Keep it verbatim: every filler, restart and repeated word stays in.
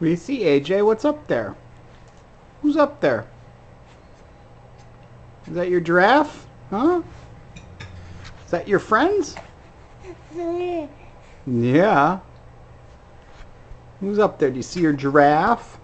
What do you see, A J? What's up there? Who's up there? Is that your giraffe? Huh? Is that your friends? Yeah. Who's up there? Do you see your giraffe?